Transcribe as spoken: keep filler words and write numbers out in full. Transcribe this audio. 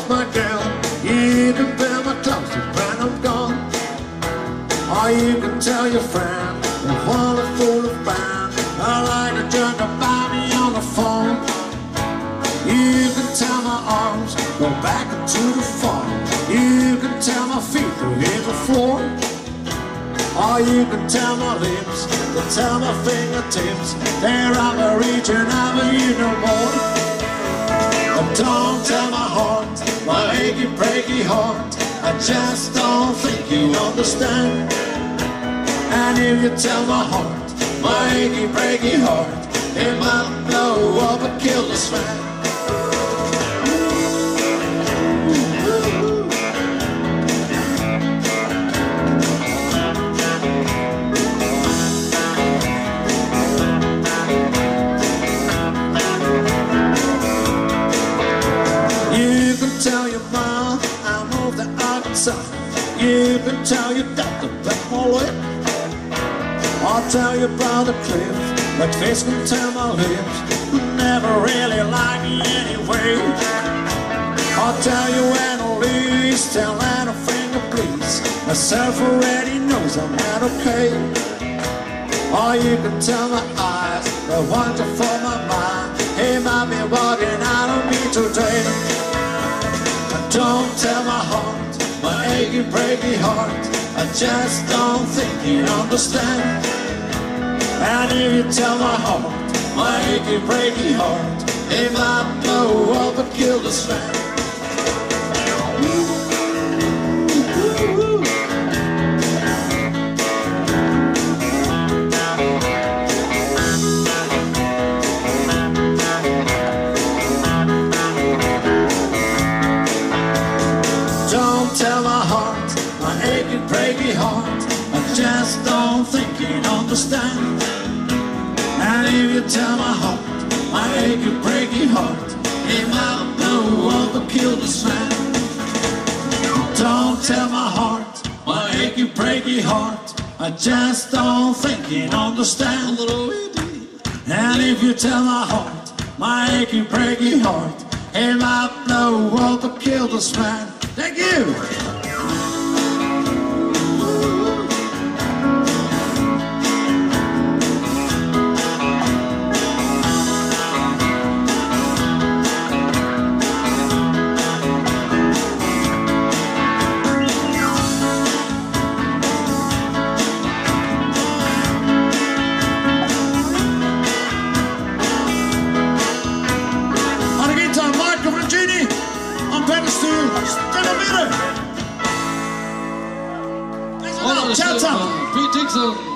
clothes, my girl. You can wear my clothes when I'm gone. Or you can tell your friend the world is full of band. I like to joke about me on the phone. You can tell my arms go back into the farm. You can tell my feet to hit the floor. Or you can tell my lips to tell my fingertips they're I'm reaching out for you no more. But don't tell my heart, my achy breaky heart, I just don't think you understand. And if you tell my heart, my achy breaky heart, it might blow up and kill this man. You can tell your mom I moved to Arkansas. You can tell your doctor that my lip. I'll tell your brother Cliff that face can tell my lips never really liked me anyway. I'll tell you Annalise, tell Anna finger please. Myself already knows I'm not okay. Or you can tell my eyes the wonder for my mind. He might be walking out on me today. Don't tell my heart, my achy breaky heart, I just don't think you understand. And if you tell my heart, my achy breaky heart, it might blow up and kill this man. Don't tell my heart, my achy breaky heart, I just don't think you understand. And if you tell my heart, my achy breaky heart, it might blow up and kill this man. Don't tell my heart, my achy breaky heart, I just don't think you understand. And if you tell my heart, my achy breaky heart, it might blow up and kill this man. Thank you. Ciao, ciao. Pete Dixon.